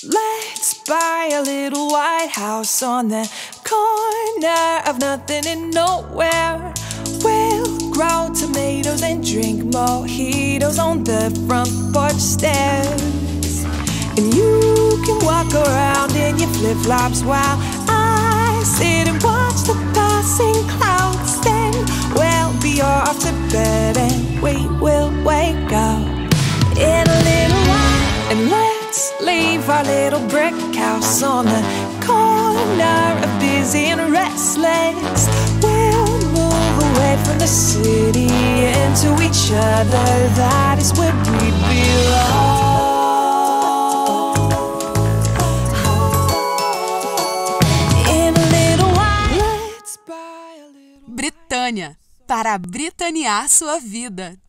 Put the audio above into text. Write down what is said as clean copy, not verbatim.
Let's buy a little white house on the corner of nothing and nowhere. We'll grow tomatoes and drink mojitos on the front porch stairs. And you can walk around in your flip-flops while I sit and watch the passing clouds. Then we'll be off to bed and we will wake up in a little while. And let's leave our little brick house on the corner of busy and restless. We'll move away from the city into each other. That is where we belong. In a little while, let's buy a little... Britânia, para britanear sua vida.